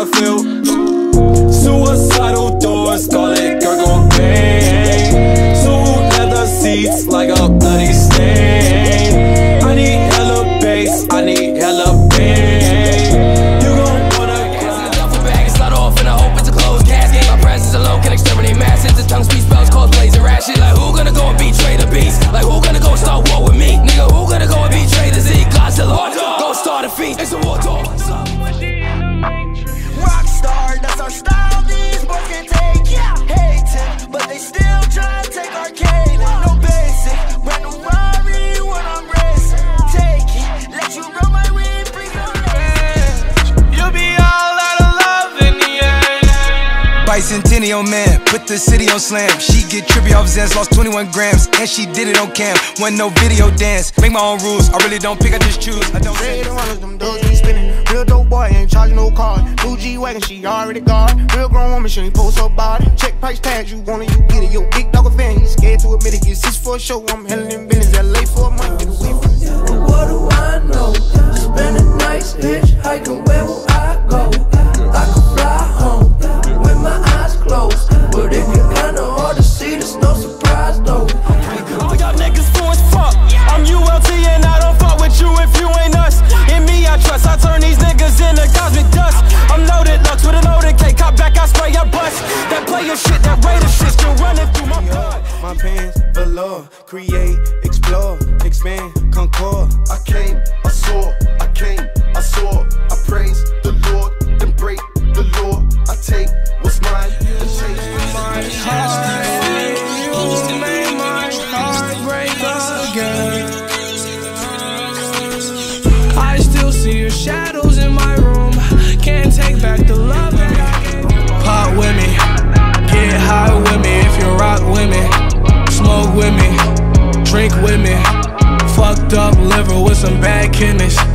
I feel. Suicidal doors, call it Kurt Cobain. Smooth leather seats like a bloody stain. I need hella bass, I need hella pain. You gon' wanna cry. Duffel bag and slide off and I hope it's a closed casket. My presence alone can exterminate masses. The tongue speech spells cause blazing rashes. Like who gonna go and betray the beast? Like who gonna go and start war with me? Nigga, who gonna go and betray the Z? Godzilla, go start a feast. It's a war dog. Rockstar, that's our style. These boys can take it. Hating, but they still try to take our cane. No basic, brand new Rari when I'm racing. Take it, let you run my way, bring your legs. You'll be all out of love in the end. Bicentennial man, put the city on slam. She get trippy off Zans, lost 21 grams, and she did it on cam. Wasn't no video dance, make my own rules. I really don't pick, I just choose. I don't say the runners, them dogs be spinning. Real dope boy, ain't charging no car. New G-Wagon, she already got. Real grown woman, she ain't post her body. Check price tags, you want it, you get it. Yo, big dog a fan, he scared to admit it. It's just for a show, I'm handling business. LA for a month, get away from it. But what do I know? Spend a nice hitchhiking, where will I go? I could fly home with my eyes closed, but it get kinda hard to see, there's no surprise though. All y'all niggas fool as fuck. I'm ULT and I don't fuck with you if you ain't us. In me I trust, I turn these niggas into cosmic dust. I'm loaded Lux with a loaded K, cop back, I spray, I bust. That player shit, that Raider shit still running through my blood. My pants velour, create, explore, expand, concord. I came, I saw, I came, I saw. I praise the Lord, then break the law. I take what's mine and take My heart, you made my heart break again. I still see your shadows in my room. Can't take back the love that I gave you. Pop with me, get high with me. If you rock with me, smoke with me, drink with me. Fucked up liver with some bad kidneys.